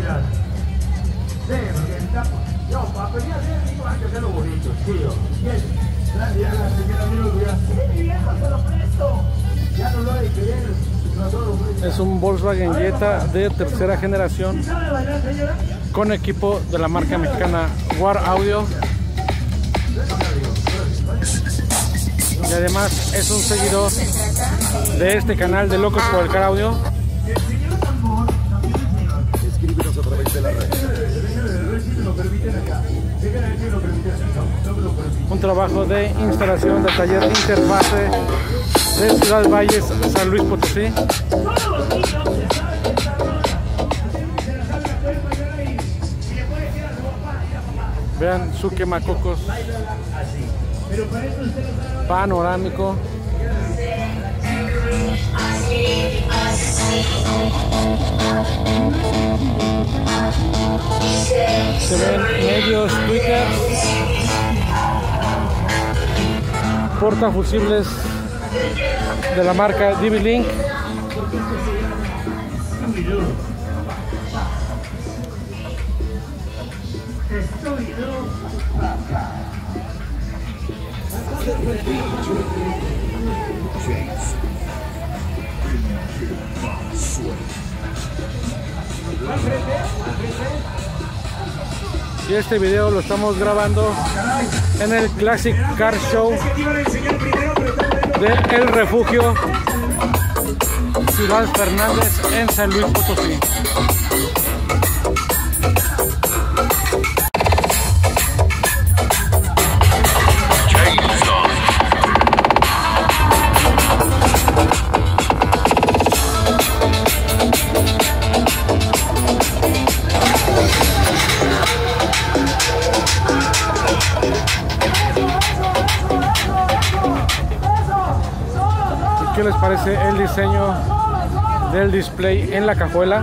general. Sí, porque no, para pelear bien, digo, hay que hacerlo bonito, tío. Bien, gracias, señora Mirugia. Sí, viejo, se lo presto. Ya no lo hay que ver. Es un Volkswagen Jetta de tercera generación con equipo de la marca mexicana War Audio, y además es un seguidor de este canal de Locos por el Car Audio. Escríbenos a través de la red. Un trabajo de instalación del taller Interfase de Ciudad Valles, San Luis Potosí. Vean su quemacocos panorámico. Se ven medios Twitter, portafusibles de la marca DB-Link. Y este video lo estamos grabando en el Classic Car Show de El Refugio, Ciudad Fernández, en San Luis Potosí. ¿Qué les parece el diseño del display en la cajuela?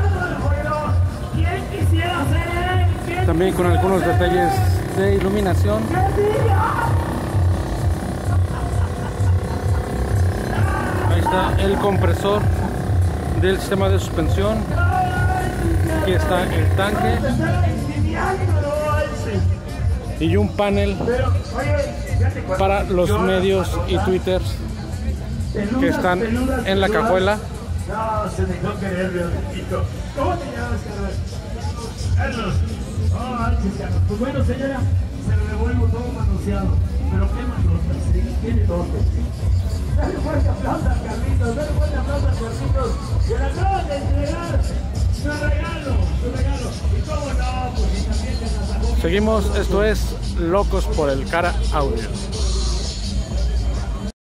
También con algunos detalles de iluminación. Ahí está el compresor del sistema de suspensión. Aquí está el tanque y un panel para los medios y twitters que están en la cajuela. No, se dejó querer, Leoncito. ¿Cómo te llamas, Carlos? Carlos. Pues bueno, señora, se lo devuelvo todo manoseado. Pero qué manoseado, sí, tiene dos. Dale fuerte aplauso a Carlitos, dale fuerte aplauso a Carlitos. Y le acaban de entregar su regalo. Y cómo no, pues también te las. Seguimos, esto es Locos por el Car Audio.